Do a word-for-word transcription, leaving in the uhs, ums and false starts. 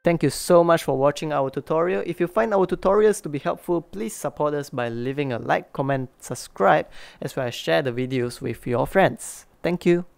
Thank you so much for watching our tutorial. If you find our tutorials to be helpful, please support us by leaving a like, comment, subscribe, as well as share the videos with your friends. Thank you.